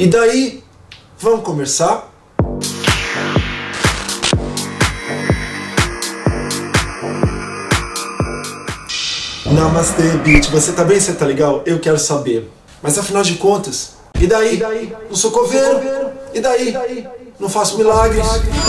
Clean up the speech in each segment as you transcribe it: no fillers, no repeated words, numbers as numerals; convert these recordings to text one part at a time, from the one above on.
E daí, vamos conversar? Namastê, Beat. Você tá bem? Você tá legal? Eu quero saber. Mas afinal de contas, e daí? Não sou coveiro? E daí? Não faço milagres?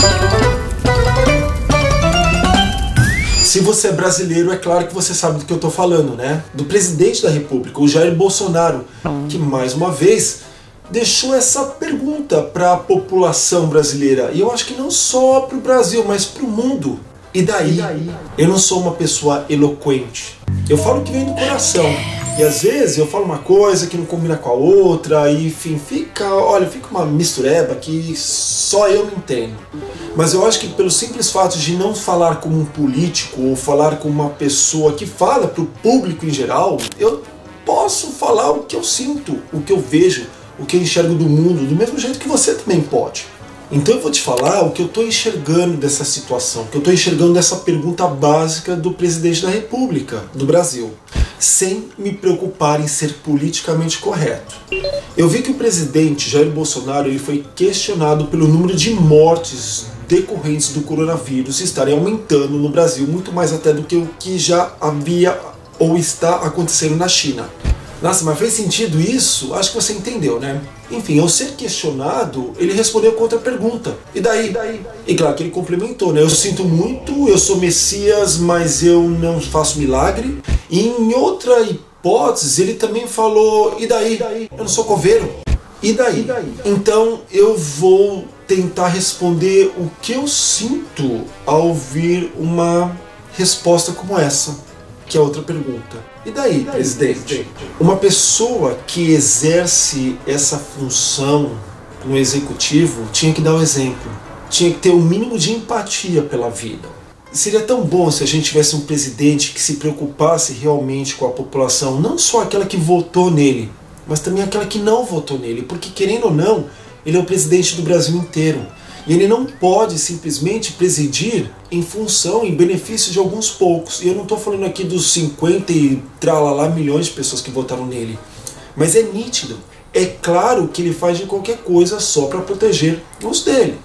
Se você é brasileiro, é claro que você sabe do que eu tô falando, né? Do presidente da República, o Jair Bolsonaro, que mais uma vez deixou essa pergunta para a população brasileira. E eu acho que não só para o Brasil, mas para o mundo. E daí? Eu não sou uma pessoa eloquente. Eu falo o que vem do coração. E às vezes eu falo uma coisa que não combina com a outra, e enfim, fica uma mistureba que só eu me entendo. Mas eu acho que pelo simples fato de não falar como um político, ou falar como uma pessoa que fala para o público em geral, eu posso falar o que eu sinto, o que eu vejo, o que eu enxergo do mundo, do mesmo jeito que você também pode. Então eu vou te falar o que eu estou enxergando dessa situação, o que eu estou enxergando dessa pergunta básica do presidente da República do Brasil, sem me preocupar em ser politicamente correto. Eu vi que o presidente Jair Bolsonaro ele foi questionado pelo número de mortes decorrentes do coronavírus estarem aumentando no Brasil, muito mais até do que o que já havia ou está acontecendo na China. Nossa, mas fez sentido isso? Acho que você entendeu, né? Enfim, ao ser questionado, ele respondeu com outra pergunta. E daí? E claro que ele complementou, né? Eu sinto muito, eu sou Messias, mas eu não faço milagre. E em outra hipótese, ele também falou, e daí? Eu não sou coveiro. E daí? Então eu vou tentar responder o que eu sinto ao ouvir uma resposta como essa, que é outra pergunta. E daí, presidente? Uma pessoa que exerce essa função no executivo tinha que dar o exemplo, tinha que ter o mínimo de empatia pela vida. Seria tão bom se a gente tivesse um presidente que se preocupasse realmente com a população, não só aquela que votou nele, mas também aquela que não votou nele, porque querendo ou não, ele é o presidente do Brasil inteiro. E ele não pode simplesmente presidir em função, em benefício de alguns poucos. E eu não estou falando aqui dos 50 e tralalá milhões de pessoas que votaram nele. Mas é nítido. É claro que ele faz de qualquer coisa só para proteger os dele.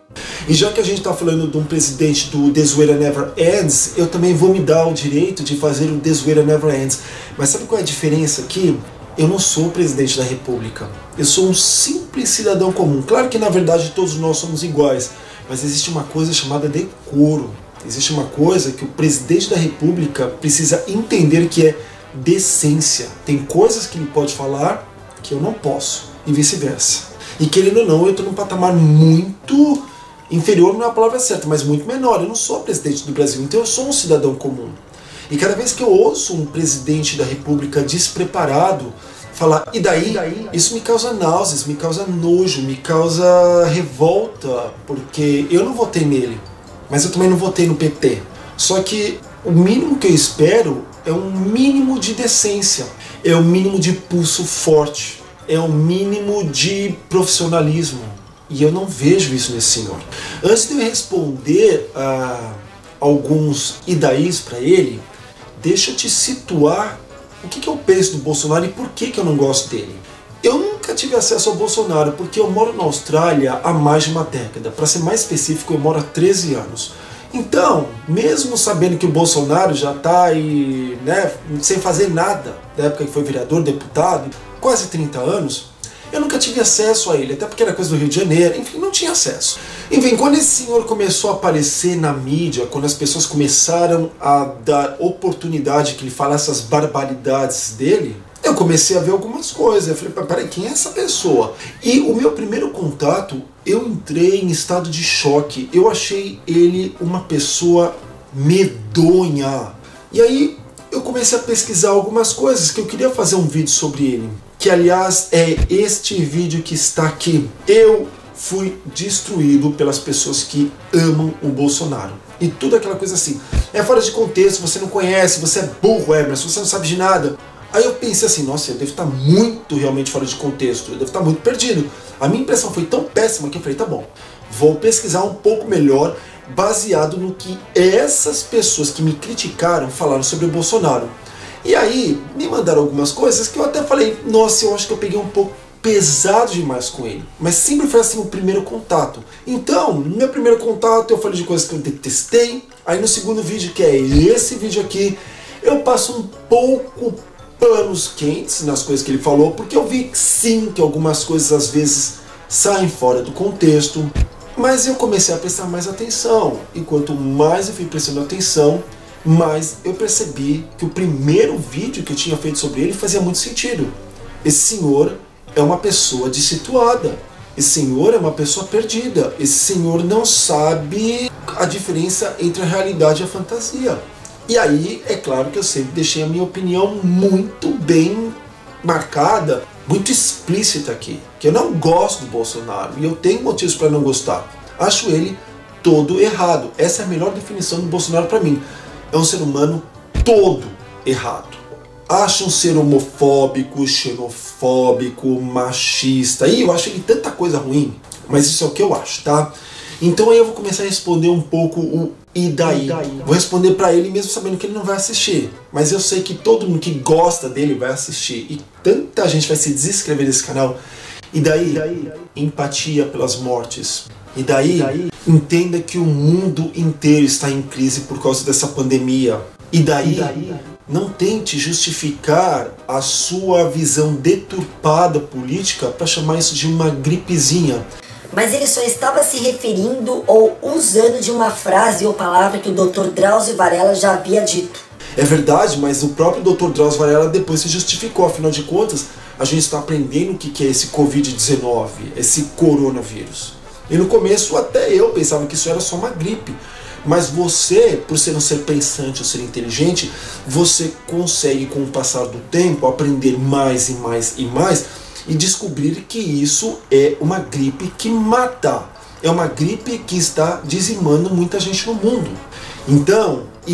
E já que a gente está falando de um presidente do The Zoeira Never Ends, eu também vou me dar o direito de fazer o The Zoeira Never Ends. Mas sabe qual é a diferença aqui? Eu não sou o presidente da República. Eu sou um simples cidadão comum. Claro que na verdade todos nós somos iguais, mas existe uma coisa chamada decoro. Existe uma coisa que o presidente da República precisa entender que é decência. Tem coisas que ele pode falar que eu não posso, e vice-versa. E querendo ou não, eu estou num patamar muito inferior, não é a palavra certa, mas muito menor. Eu não sou presidente do Brasil, então eu sou um cidadão comum. E cada vez que eu ouço um presidente da República despreparado falar, e daí? Isso me causa náuseas, me causa nojo, me causa revolta, porque eu não votei nele, mas eu também não votei no PT. Só que o mínimo que eu espero é um mínimo de decência, é um mínimo de pulso forte, é um mínimo de profissionalismo. E eu não vejo isso nesse senhor. Antes de eu responder a alguns e daís para ele, deixa eu te situar o que eu penso do Bolsonaro e por que eu não gosto dele. Eu nunca tive acesso ao Bolsonaro porque eu moro na Austrália há mais de uma década. Para ser mais específico, eu moro há 13 anos. Então, mesmo sabendo que o Bolsonaro já está aí, né, sem fazer nada, da época que foi vereador, deputado, quase 30 anos, eu nunca tive acesso a ele, até porque era coisa do Rio de Janeiro, enfim, não tinha acesso. Enfim, quando esse senhor começou a aparecer na mídia, quando as pessoas começaram a dar oportunidade que ele falasse as barbaridades dele, eu comecei a ver algumas coisas. Eu falei, peraí, quem é essa pessoa? E o meu primeiro contato, eu entrei em estado de choque. Eu achei ele uma pessoa medonha. E aí eu comecei a pesquisar algumas coisas que eu queria fazer um vídeo sobre ele. Que aliás é este vídeo que está aqui. Eu fui destruído pelas pessoas que amam o Bolsonaro. E tudo aquela coisa assim. É fora de contexto, você não conhece, você é burro, Emerson, você não sabe de nada. Aí eu pensei assim, nossa, eu devo estar muito realmente fora de contexto, eu devo estar muito perdido. A minha impressão foi tão péssima que eu falei, tá bom, vou pesquisar um pouco melhor, baseado no que essas pessoas que me criticaram falaram sobre o Bolsonaro. E aí me mandaram algumas coisas que eu até falei, nossa, eu acho que eu peguei um pouco pesado demais com ele. Mas sempre foi assim o primeiro contato. Então, no meu primeiro contato eu falei de coisas que eu detestei. Aí no segundo vídeo, que é esse vídeo aqui, eu passo um pouco panos quentes nas coisas que ele falou, porque eu vi sim que algumas coisas às vezes saem fora do contexto. Mas eu comecei a prestar mais atenção. E quanto mais eu fui prestando atenção, mais eu percebi que o primeiro vídeo que eu tinha feito sobre ele fazia muito sentido. Esse senhor é uma pessoa dessituada. Esse senhor é uma pessoa perdida. Esse senhor não sabe a diferença entre a realidade e a fantasia. E aí, é claro que eu sempre deixei a minha opinião muito bem marcada, muito explícita aqui. Que eu não gosto do Bolsonaro e eu tenho motivos para não gostar. Acho ele todo errado. Essa é a melhor definição do Bolsonaro para mim. É um ser humano todo errado. Acho um ser homofóbico, xenofóbico, machista. E eu acho ele tanta coisa ruim, mas isso é o que eu acho, tá? Então aí eu vou começar a responder um pouco o e daí. Vou responder pra ele mesmo sabendo que ele não vai assistir. Mas eu sei que todo mundo que gosta dele vai assistir. E tanta gente vai se desinscrever desse canal. E daí? Empatia pelas mortes. E daí? Entenda que o mundo inteiro está em crise por causa dessa pandemia. E daí? Não tente justificar a sua visão deturpada política para chamar isso de uma gripezinha. Mas ele só estava se referindo ou usando de uma frase ou palavra que o Dr. Drauzio Varela já havia dito. É verdade, mas o próprio Dr. Drauzio Varela depois se justificou. Afinal de contas, a gente está aprendendo o que é esse Covid-19, esse coronavírus. E no começo até eu pensava que isso era só uma gripe. Mas você, por ser um ser pensante, um ser inteligente, você consegue com o passar do tempo aprender mais e mais e mais e descobrir que isso é uma gripe que mata. É uma gripe que está dizimando muita gente no mundo. Então, e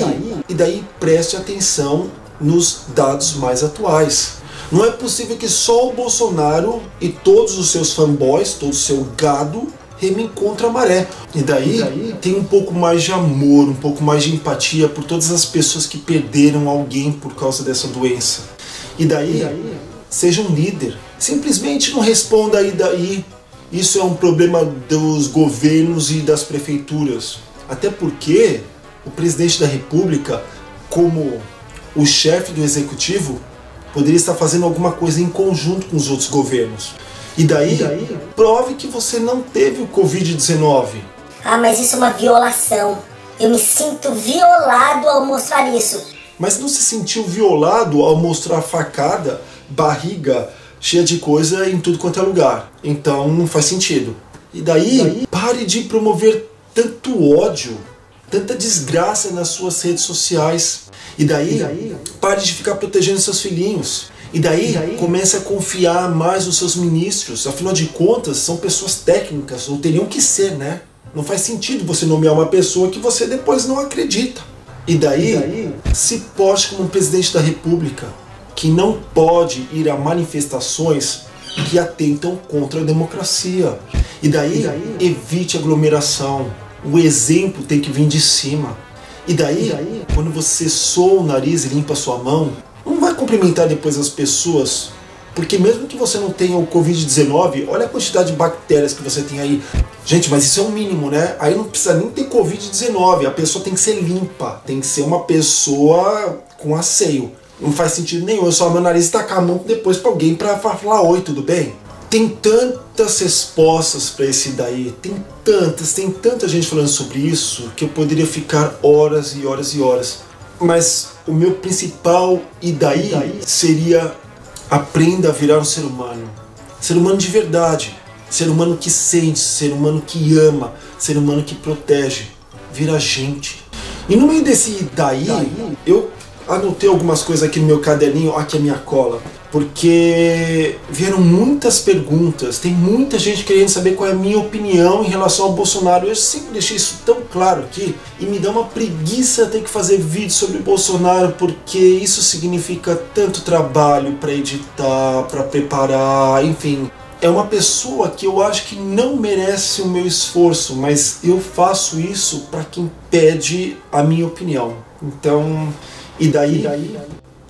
daí preste atenção nos dados mais atuais. Não é possível que só o Bolsonaro e todos os seus fanboys, todo o seu gado, remem contra a maré. E daí tem um pouco mais de amor, um pouco mais de empatia por todas as pessoas que perderam alguém por causa dessa doença. E daí seja um líder. Simplesmente não responda e daí. Isso é um problema dos governos e das prefeituras. Até porque o presidente da República, como o chefe do executivo, poderia estar fazendo alguma coisa em conjunto com os outros governos. E daí, prove que você não teve o Covid-19. Ah, mas isso é uma violação. Eu me sinto violado ao mostrar isso. Mas não se sentiu violado ao mostrar facada, barriga, cheia de coisa em tudo quanto é lugar. Então não faz sentido. E daí, pare de promover tanto ódio, tanta desgraça nas suas redes sociais. E daí, pare de ficar protegendo seus filhinhos. E daí, comece a confiar mais nos seus ministros. Afinal de contas, são pessoas técnicas, ou teriam que ser, né? Não faz sentido você nomear uma pessoa que você depois não acredita. E daí, se poste como um presidente da República, que não pode ir a manifestações que atentam contra a democracia. E daí, evite aglomeração. O exemplo tem que vir de cima. E daí, quando você soa o nariz e limpa a sua mão, não vai cumprimentar depois as pessoas, porque mesmo que você não tenha o Covid-19, olha a quantidade de bactérias que você tem aí. Gente, mas isso é o mínimo, né? Aí não precisa nem ter Covid-19, a pessoa tem que ser limpa, tem que ser uma pessoa com asseio. Não faz sentido nenhum eu só meu nariz e tacar a mão depois pra alguém pra falar oi, tudo bem? Tem tantas respostas pra esse daí, tem tanta gente falando sobre isso, que eu poderia ficar horas e horas e horas. Mas o meu principal e daí seria: aprenda a virar um ser humano de verdade, ser humano que sente, ser humano que ama, ser humano que protege, vira gente. E no meio desse daí, eu anotei algumas coisas aqui no meu caderninho, aqui a minha cola, porque vieram muitas perguntas, tem muita gente querendo saber qual é a minha opinião em relação ao Bolsonaro. Eu sempre deixei isso tão claro aqui, e me dá uma preguiça ter que fazer vídeo sobre o Bolsonaro, porque isso significa tanto trabalho para editar, para preparar, enfim. É uma pessoa que eu acho que não merece o meu esforço, mas eu faço isso para quem pede a minha opinião. Então, e daí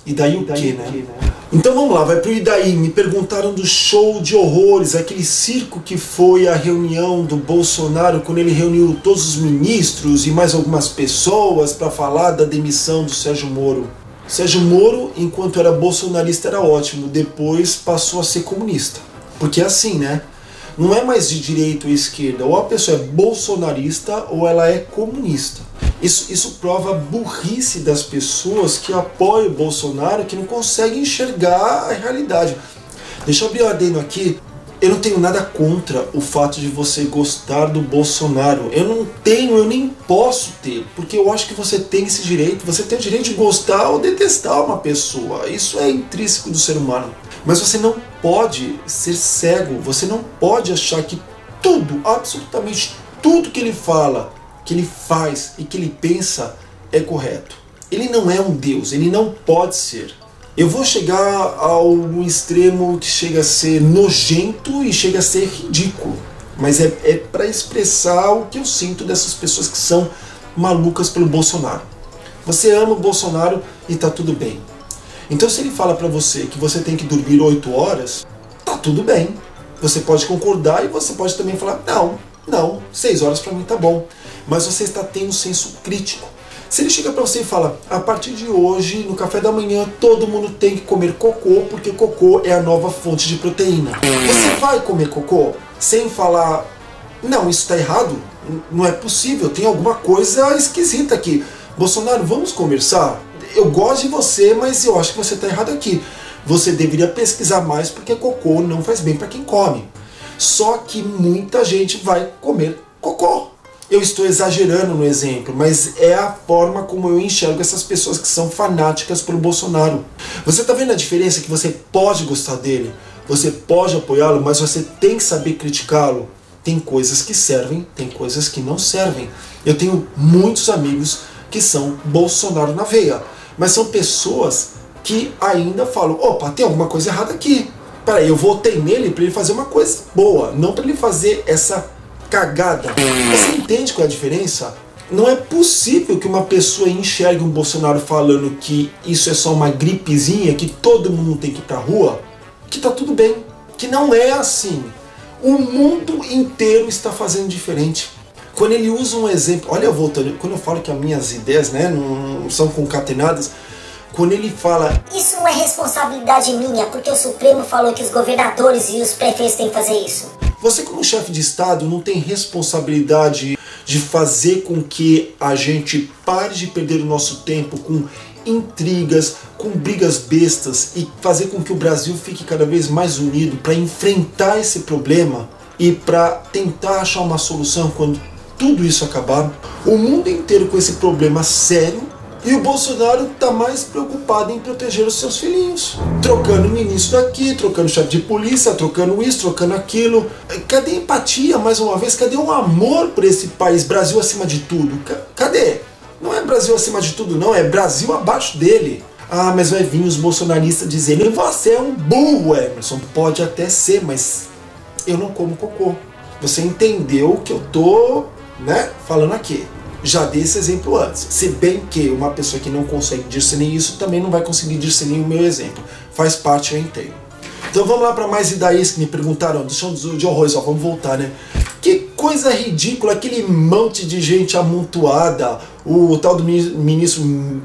E daí o quê, né? Então vamos lá, vai pro e daí. Me perguntaram do show de horrores, aquele circo que foi a reunião do Bolsonaro quando ele reuniu todos os ministros e mais algumas pessoas para falar da demissão do Sérgio Moro. Sérgio Moro, enquanto era bolsonarista, era ótimo, depois passou a ser comunista. Porque é assim, né? Não é mais de direita ou esquerda, ou a pessoa é bolsonarista ou ela é comunista. Isso prova a burrice das pessoas que apoiam o Bolsonaro, que não conseguem enxergar a realidade. Deixa eu abrir o adendo aqui. Eu não tenho nada contra o fato de você gostar do Bolsonaro. Eu nem posso ter, porque eu acho que você tem esse direito. Você tem o direito de gostar ou detestar uma pessoa. Isso é intrínseco do ser humano. Mas você não pode ser cego. Você não pode achar que tudo, absolutamente tudo que ele fala, que ele faz e que ele pensa é correto. Ele não é um Deus, ele não pode ser. Eu vou chegar ao extremo que chega a ser nojento e chega a ser ridículo. Mas é para expressar o que eu sinto dessas pessoas que são malucas pelo Bolsonaro. Você ama o Bolsonaro e tá tudo bem. Então se ele fala para você que você tem que dormir 8 horas, tá tudo bem. Você pode concordar e você pode também falar, não, 6 horas para mim tá bom. Mas você está tendo um senso crítico. Se ele chega para você e fala, a partir de hoje, no café da manhã, todo mundo tem que comer cocô, porque cocô é a nova fonte de proteína. Você vai comer cocô sem falar, não, isso está errado, não é possível, tem alguma coisa esquisita aqui. Bolsonaro, vamos conversar? Eu gosto de você, mas eu acho que você está errado aqui. Você deveria pesquisar mais, porque cocô não faz bem para quem come. Só que muita gente vai comer cocô. Eu estou exagerando no exemplo, mas é a forma como eu enxergo essas pessoas que são fanáticas pelo Bolsonaro. Você está vendo a diferença? Que você pode gostar dele, você pode apoiá-lo, mas você tem que saber criticá-lo. Tem coisas que servem, tem coisas que não servem. Eu tenho muitos amigos que são Bolsonaro na veia, mas são pessoas que ainda falam, opa, tem alguma coisa errada aqui. Peraí, eu votei nele para ele fazer uma coisa boa, não para ele fazer essa cagada. Você entende qual é a diferença? Não é possível que uma pessoa enxergue um Bolsonaro falando que isso é só uma gripezinha, que todo mundo tem que ir pra rua, que tá tudo bem, que não é assim. O mundo inteiro está fazendo diferente. Quando ele usa um exemplo, olha, voltando, quando eu falo que as minhas ideias, né, não são concatenadas, quando ele fala, isso não é responsabilidade minha, porque o Supremo falou que os governadores e os prefeitos têm que fazer isso. Você como chefe de Estado não tem responsabilidade de fazer com que a gente pare de perder o nosso tempo com intrigas, com brigas bestas e fazer com que o Brasil fique cada vez mais unido para enfrentar esse problema e para tentar achar uma solução quando tudo isso acabar? O mundo inteiro com esse problema sério. E o Bolsonaro está mais preocupado em proteger os seus filhinhos. Trocando ministro daqui, trocando chefe de polícia, trocando isso, trocando aquilo. Cadê a empatia, mais uma vez? Cadê o amor por esse país? Brasil acima de tudo. Cadê? Não é Brasil acima de tudo, não. É Brasil abaixo dele. Ah, mas vai vir os bolsonaristas dizendo, você é um burro, Emerson. Pode até ser, mas eu não como cocô. Você entendeu o que eu tô, né, falando aqui. Já dei esse exemplo antes. Se bem que uma pessoa que não consegue discernir isso também não vai conseguir discernir o meu exemplo. Faz parte, eu entendo. Então vamos lá para mais ideias que me perguntaram. Do chão de horrores, ó, vamos voltar, né? Que coisa ridícula, aquele monte de gente amontoada. O tal do ministro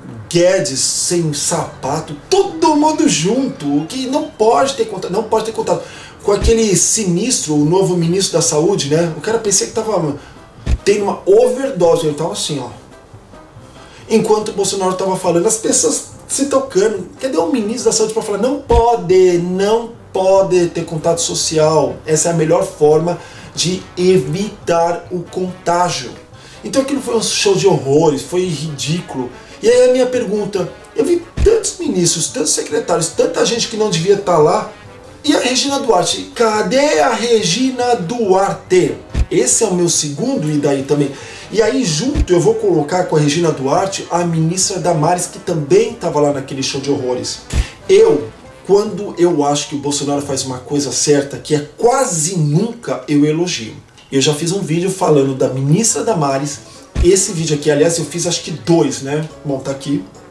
Guedes sem sapato. Todo mundo junto. Que não pode ter contato com aquele sinistro, o novo ministro da saúde, né? O cara pensei que tava tendo uma overdose, ele tava assim, ó. Enquanto o Bolsonaro tava falando, as pessoas se tocando. Cadê o ministro da saúde para falar? Não pode ter contato social. Essa é a melhor forma de evitar o contágio. Então aquilo foi um show de horrores, foi ridículo. E aí a minha pergunta, eu vi tantos ministros, tantos secretários, tanta gente que não devia estar lá. E a Regina Duarte? Cadê a Regina Duarte? Esse é o meu segundo e daí também. E aí junto eu vou colocar com a Regina Duarte a ministra Damares, que também estava lá naquele show de horrores. Quando eu acho que o Bolsonaro faz uma coisa certa, que é quase nunca, eu elogio. Eu já fiz um vídeo falando da ministra Damares. Esse vídeo aqui, aliás, eu fiz acho que 2, né? Bom, tá aqui.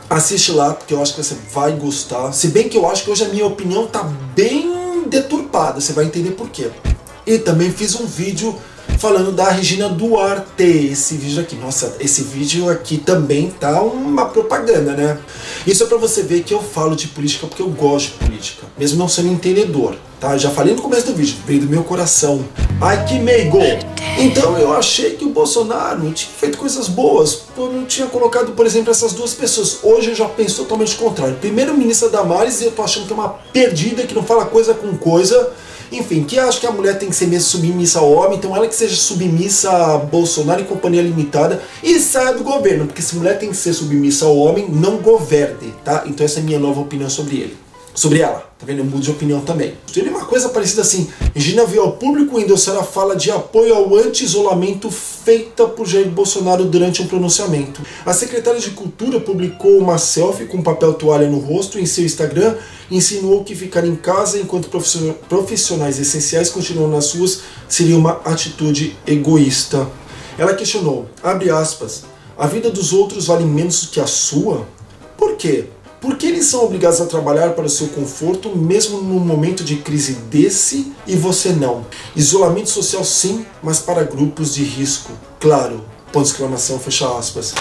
Assiste lá, porque eu acho que você vai gostar. Se bem que eu acho que hoje a minha opinião tá bem deturpada, você vai entender por quê. E também fiz um vídeo falando da Regina Duarte, esse vídeo aqui. Nossa, esse vídeo aqui também tá uma propaganda, né? Isso é pra você ver que eu falo de política porque eu gosto de política, mesmo não sendo entendedor, tá? Já falei no começo do vídeo, veio do meu coração. Ai, que meigo! Então eu achei que o Bolsonaro tinha feito coisas boas, eu não tinha colocado, por exemplo, essas duas pessoas. Hoje eu já penso totalmente o contrário. Primeiro-ministra Damares, eu tô achando que é uma perdida, que não fala coisa com coisa. Enfim, que acho que a mulher tem que ser mesmo submissa ao homem, então ela que seja submissa a Bolsonaro e companhia limitada e saia do governo, porque se mulher tem que ser submissa ao homem, não governe, tá? Então essa é a minha nova opinião sobre ele. Sobre ela, tá vendo? Eu mudo de opinião também. Tem uma coisa parecida assim. Regina veio ao público endossar a fala de apoio ao anti-isolamento feita por Jair Bolsonaro durante um pronunciamento. A secretária de Cultura publicou uma selfie com papel toalha no rosto em seu Instagram e insinuou que ficar em casa enquanto profissionais essenciais continuam nas ruas seria uma atitude egoísta. Ela questionou, abre aspas, a vida dos outros vale menos do que a sua? Por quê? Porque eles são obrigados a trabalhar para o seu conforto, mesmo num momento de crise desse, e você não. Isolamento social sim, mas para grupos de risco. Claro. Ponto de exclamação, fecha aspas.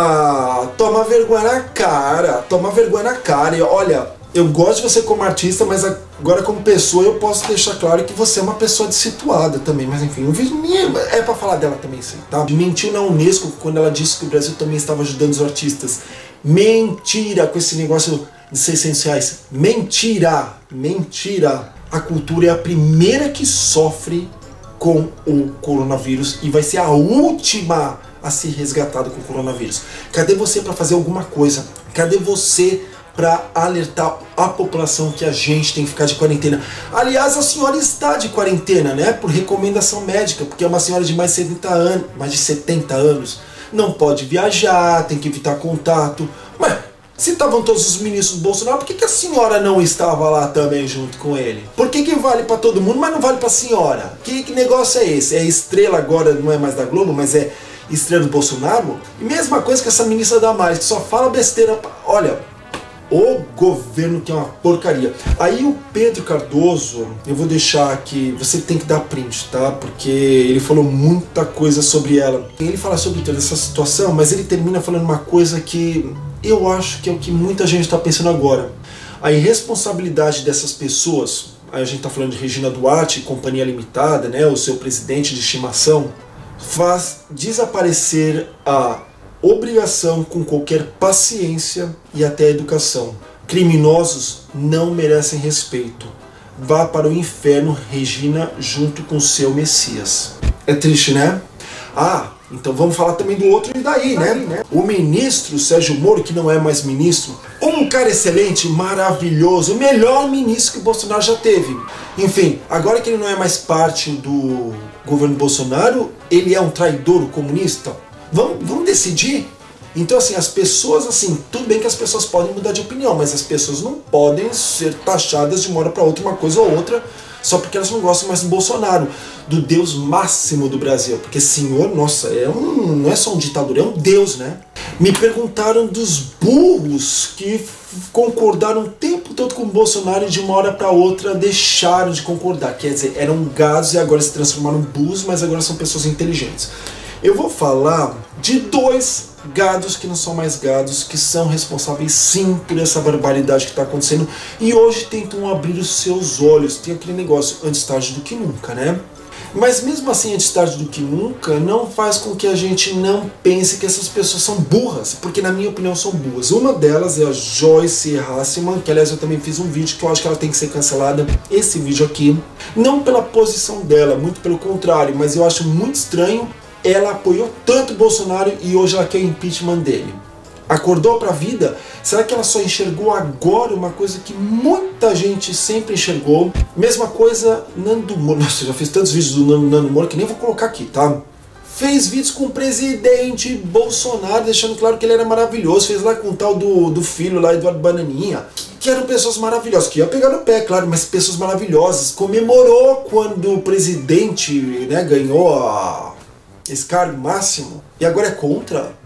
Ah, toma vergonha na cara. Toma vergonha na cara. E olha, eu gosto de você como artista, mas agora como pessoa eu posso deixar claro que você é uma pessoa dessituada também. Mas enfim, o vídeo é pra falar dela também, sim, tá? Mentiu na Unesco quando ela disse que o Brasil também estava ajudando os artistas. Mentira com esse negócio de 600 reais. Mentira! Mentira! A cultura é a primeira que sofre com o coronavírus e vai ser a última a ser resgatada com o coronavírus. Cadê você para fazer alguma coisa? Cadê você para alertar a população que a gente tem que ficar de quarentena? Aliás, a senhora está de quarentena, né? Por recomendação médica, porque é uma senhora de mais de 70 anos. Não pode viajar, tem que evitar contato. Mas se estavam todos os ministros do Bolsonaro, por que a senhora não estava lá também junto com ele? Por que vale para todo mundo, mas não vale para a senhora? Que negócio é esse? É estrela agora, não é mais da Globo, mas é estrela do Bolsonaro? E mesma coisa que essa ministra Damares, que só fala besteira. Olha, o governo que é uma porcaria. Aí o Pedro Cardoso, eu vou deixar aqui, você tem que dar print, tá? Porque ele falou muita coisa sobre ela. Ele fala sobre toda essa situação, mas ele termina falando uma coisa que eu acho que é o que muita gente está pensando agora. A irresponsabilidade dessas pessoas, aí a gente está falando de Regina Duarte, Companhia Limitada, né? O seu presidente de estimação, faz desaparecer a obrigação com qualquer paciência e até educação. Criminosos não merecem respeito. Vá para o inferno, Regina, junto com seu Messias. É triste, né? Ah, então vamos falar também do outro e daí, né? O ministro Sérgio Moro, que não é mais ministro, um cara excelente, maravilhoso, o melhor ministro que o Bolsonaro já teve. Enfim, agora que ele não é mais parte do governo Bolsonaro, ele é um traidor comunista? Vamos decidir? Então assim, as pessoas, assim, tudo bem que as pessoas podem mudar de opinião, mas as pessoas não podem ser taxadas de uma hora para outra, uma coisa ou outra, só porque elas não gostam mais do Bolsonaro, do Deus máximo do Brasil. Porque senhor, nossa, não é só um ditador, é um Deus, né? Me perguntaram dos burros que concordaram o tempo todo com o Bolsonaro e de uma hora para outra deixaram de concordar. Quer dizer, eram gados e agora se transformaram em burros, mas agora são pessoas inteligentes. Eu vou falar de dois gados que não são mais gados, que são responsáveis sim por essa barbaridade que está acontecendo e hoje tentam abrir os seus olhos. Tem aquele negócio, antes tarde do que nunca, né? Mas mesmo assim, antes tarde do que nunca, não faz com que a gente não pense que essas pessoas são burras, porque na minha opinião são burras. Uma delas é a Joyce Hasselman, que aliás eu também fiz um vídeo que eu acho que ela tem que ser cancelada, esse vídeo aqui, não pela posição dela, muito pelo contrário, mas eu acho muito estranho. Ela apoiou tanto o Bolsonaro e hoje ela quer o impeachment dele. Acordou pra vida? Será que ela só enxergou agora uma coisa que muita gente sempre enxergou? Mesma coisa, Nando Moura. Nossa, eu já fiz tantos vídeos do Nando Moura que nem vou colocar aqui, tá? Fez vídeos com o presidente Bolsonaro, deixando claro que ele era maravilhoso. Fez lá com o tal do filho lá, Eduardo Bananinha, que eram pessoas maravilhosas, que ia pegar no pé, claro, mas pessoas maravilhosas. Comemorou quando o presidente, né, ganhou esse cargo máximo e agora é contra?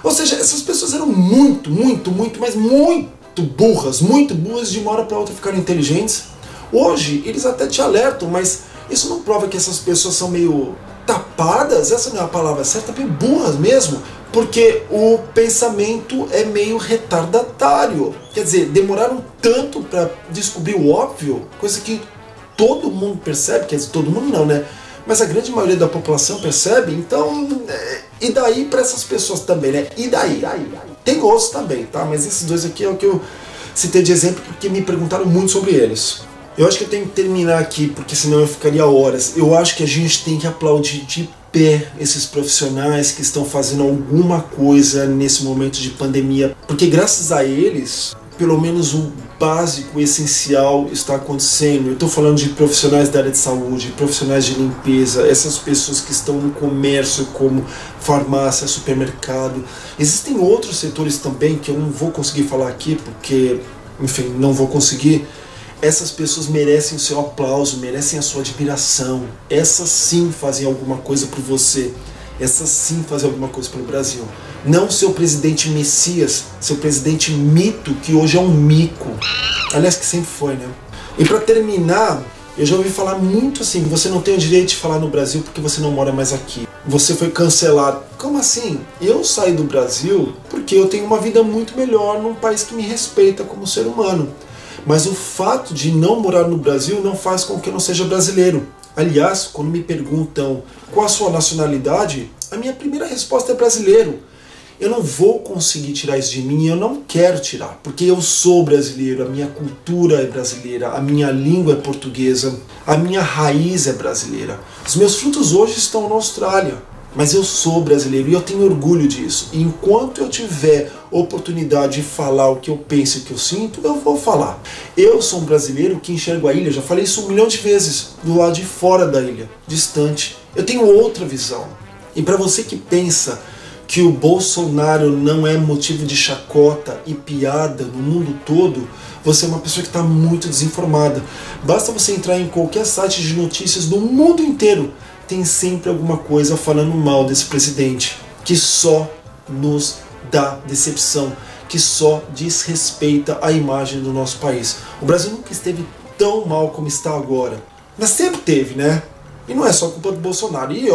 Ou seja, essas pessoas eram muito, mas muito burras de uma hora para outra ficaram inteligentes. Hoje, eles até te alertam, mas isso não prova que essas pessoas são meio tapadas, essa não é a palavra certa, meio burras mesmo, porque o pensamento é meio retardatário. Quer dizer, demoraram tanto para descobrir o óbvio, coisa que todo mundo percebe, quer dizer, todo mundo não, né? Mas a grande maioria da população percebe, então, e daí para essas pessoas também, né? E daí? Tem outros também, tá? Mas esses dois aqui é o que eu citei de exemplo porque me perguntaram muito sobre eles. Eu acho que eu tenho que terminar aqui, porque senão eu ficaria horas. Eu acho que a gente tem que aplaudir de pé esses profissionais que estão fazendo alguma coisa nesse momento de pandemia, porque graças a eles, pelo menos o básico, o essencial está acontecendo. Eu estou falando de profissionais da área de saúde, profissionais de limpeza, essas pessoas que estão no comércio como farmácia, supermercado. Existem outros setores também que eu não vou conseguir falar aqui porque, enfim, não vou conseguir. Essas pessoas merecem o seu aplauso, merecem a sua admiração. Essas sim fazem alguma coisa por você. Essas sim fazem alguma coisa pelo Brasil. Não seu presidente Messias, seu presidente mito, que hoje é um mico. Aliás, que sempre foi, né? E para terminar, eu já ouvi falar muito assim, você não tem o direito de falar no Brasil porque você não mora mais aqui. Você foi cancelado. Como assim? Eu saí do Brasil porque eu tenho uma vida muito melhor num país que me respeita como ser humano. Mas o fato de não morar no Brasil não faz com que eu não seja brasileiro. Aliás, quando me perguntam qual a sua nacionalidade, a minha primeira resposta é brasileiro. Eu não vou conseguir tirar isso de mim e eu não quero tirar, porque eu sou brasileiro, a minha cultura é brasileira, a minha língua é portuguesa, a minha raiz é brasileira. Os meus frutos hoje estão na Austrália, mas eu sou brasileiro e eu tenho orgulho disso. E enquanto eu tiver oportunidade de falar o que eu penso e o que eu sinto, eu vou falar. Eu sou um brasileiro que enxergo a ilha, já falei isso 1 milhão de vezes, do lado de fora da ilha, distante. Eu tenho outra visão. E para você que pensa que o Bolsonaro não é motivo de chacota e piada no mundo todo, você é uma pessoa que está muito desinformada. Basta você entrar em qualquer site de notícias do mundo inteiro, tem sempre alguma coisa falando mal desse presidente, que só nos dá decepção, que só desrespeita a imagem do nosso país. O Brasil nunca esteve tão mal como está agora, mas sempre teve, né? E não é só culpa do Bolsonaro. E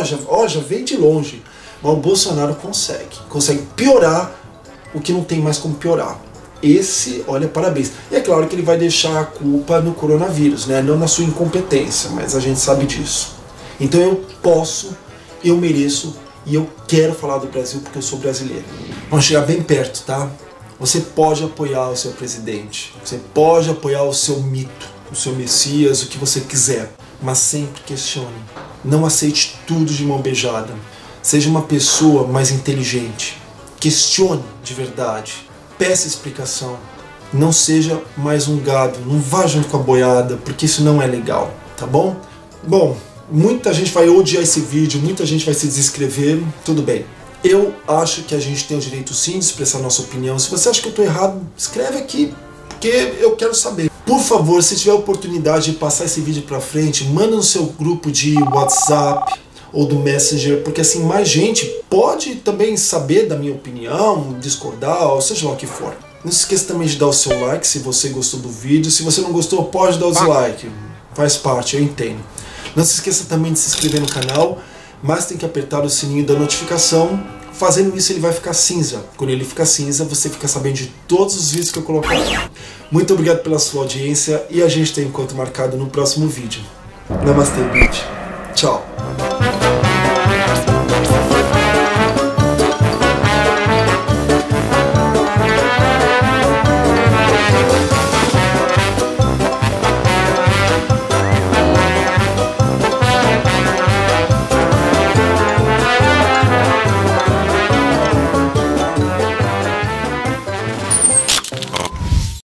já vem de longe. Mas o Bolsonaro consegue piorar o que não tem mais como piorar. Esse, olha, parabéns. E é claro que ele vai deixar a culpa no coronavírus, né? Não na sua incompetência, mas a gente sabe disso. Então eu posso, eu mereço e eu quero falar do Brasil porque eu sou brasileiro. Vamos chegar bem perto, tá? Você pode apoiar o seu presidente, você pode apoiar o seu mito, o seu Messias, o que você quiser, mas sempre questione. Não aceite tudo de mão beijada. Seja uma pessoa mais inteligente. Questione de verdade. Peça explicação. Não seja mais um gado. Não vá junto com a boiada, porque isso não é legal, tá bom? Bom, muita gente vai odiar esse vídeo, muita gente vai se desinscrever, tudo bem. Eu acho que a gente tem o direito sim de expressar nossa opinião. Se você acha que eu estou errado, escreve aqui, porque eu quero saber. Por favor, se tiver a oportunidade de passar esse vídeo pra frente, manda no seu grupo de WhatsApp ou do Messenger, porque assim mais gente pode também saber da minha opinião, discordar, ou seja lá o que for. Não se esqueça também de dar o seu like se você gostou do vídeo. Se você não gostou, pode dar o dislike. Faz parte, eu entendo. Não se esqueça também de se inscrever no canal, mas tem que apertar o sininho da notificação. Fazendo isso ele vai ficar cinza. Quando ele ficar cinza, você fica sabendo de todos os vídeos que eu colocar. Muito obrigado pela sua audiência e a gente tem encontro marcado no próximo vídeo. Namastê, bitch. Tchau.